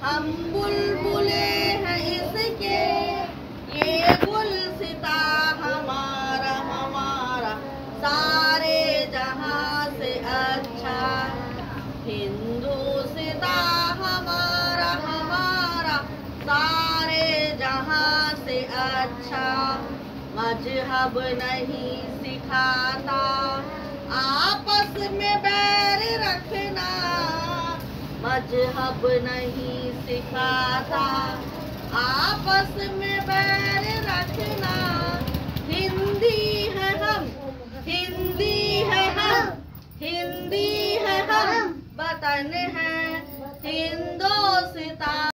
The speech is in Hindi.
हम बुलबुले हैं इसके, ये गुलसिता हमारा हमारा सारे जहां से अच्छा। हिंदुस्ता हमारा हमारा सारे जहां से अच्छा। मजहब नहीं सिखाता आपस में बैर रखना, मजहब नहीं सिखाता आपस में बैर रखना। हिंदी है हम, हिंदी है हम, हिंदी है हम, वतन है हिंदुस्तान।